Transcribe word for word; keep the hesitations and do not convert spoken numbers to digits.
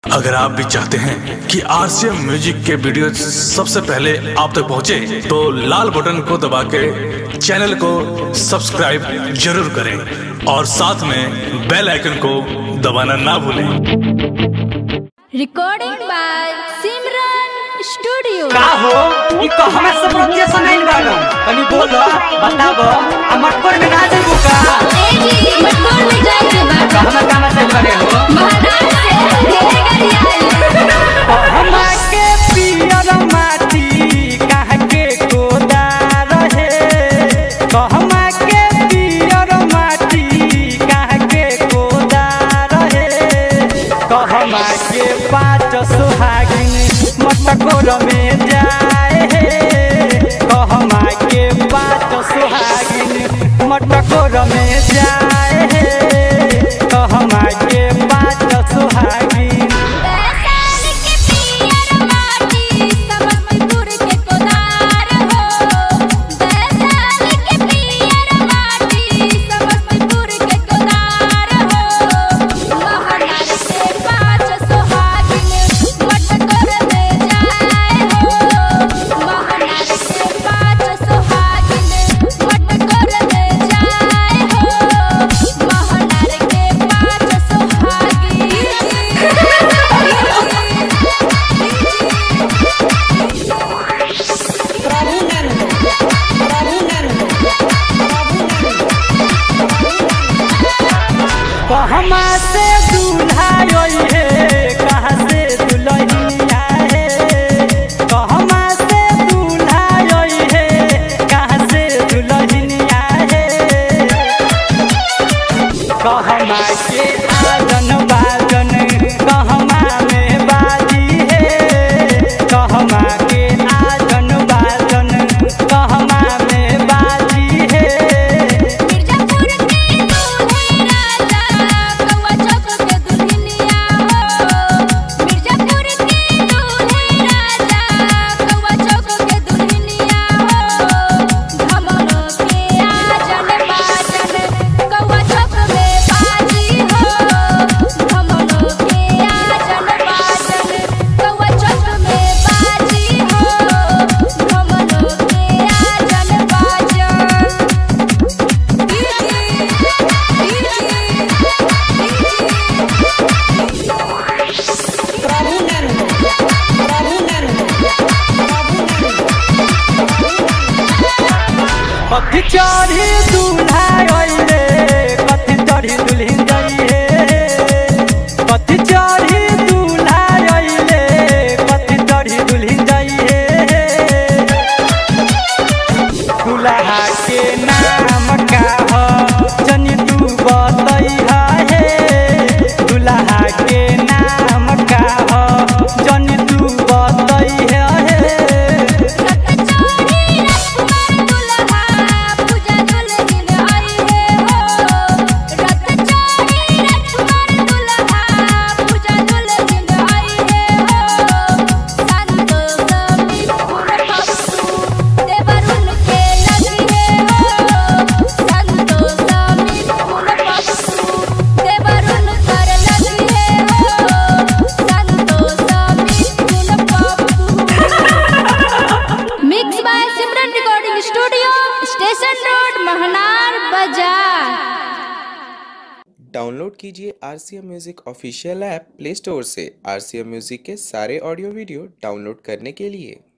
अगर आप भी चाहते हैं कि आरसीएम म्यूजिक के वीडियो सबसे पहले आप तक पहुंचे, तो लाल बटन को दबा के चैनल को सब्सक्राइब जरूर करें और साथ में बेल आइकन को दबाना ना भूलें। Recording by Simran studio. का हो ई को हमरा से प्रोजेक्शन आइल बाड़ो, तनी बोलो बताबो आ मटकोर में ना जाइबो का? ए जी मटकोर में जाए के बा। कहना कामा से करे हो महाराज से घेरे गरिया। हम के पियर माटी कह के कोदा रहे, कहम के पियर माटी कह के कोदा रहे, कहम के पाँच सुहागिन मटकोर में जाए, कहमा के पाँच सुहागिन मटकोर में जाए, कहमा के पाँच सुहागिन। वैशाली के पियर माटी समस्तीपुर के कोदार हो। वैशाली के पियर माटी समस्तीपुर के कोदार हो। महाराज से पाँच सुहागिन मटकोर में जाए हो। महाराज से पाँच सुहागिन मटकोर में जाए हो। महाराज के पाँच सुहागिन। कहमा से दूल्हा आई है, कहाँ से दुल्हनिया है, कहमा से दूल्हा आई है, कहाँ से दुल्हनिया है, कहमा के आजन बाजन कहमा में बाजी है, कहमा के आजन बाजन कहमा में बाजी है। मिर्जापुर के दूल्हे राजा कौआ चौक के दुल्हनिया हो। मिर्जापुर के दूल्हे राजा कौआ चौक के दुल्हनिया हो। धमनो के आजन बाजन कौआ चौक में बाजी हो। धमनो के आजन बाजन कौआ चौक में बाजी हो। धमनो के आजन बाजन। कथी चढ़ी दूल्हा अइले, कथी चढ़ी दुल्हन जाइए, कथी चढ़ी दूल्हा अइले, कथी चढ़ी दुल्हन जाइए, दूल्हा के नाम का ह जनी तू बतैहा हे, दूल्हा के नाम का ह जनी तू बतैहा हे। रथ चढ़ी रघुवर दुल्हा पूजा दुल्हन आई है हो। रथ चढ़ी रघुवर दुल्हा पूजा दुल्हन आई है हो। संतोष मिथुन पप्पू देवरुन के लगी है हो। संतोष मिथुन पप्पू देवरुन कर लगी है हो। Santosh Mithun Pappu. Mix by Simran recording studio, station road, Mahnar बाजार। डाउनलोड कीजिए RCM music official app play store से। आरसीएम म्यूजिक के सारे ऑडियो वीडियो डाउनलोड करने के लिए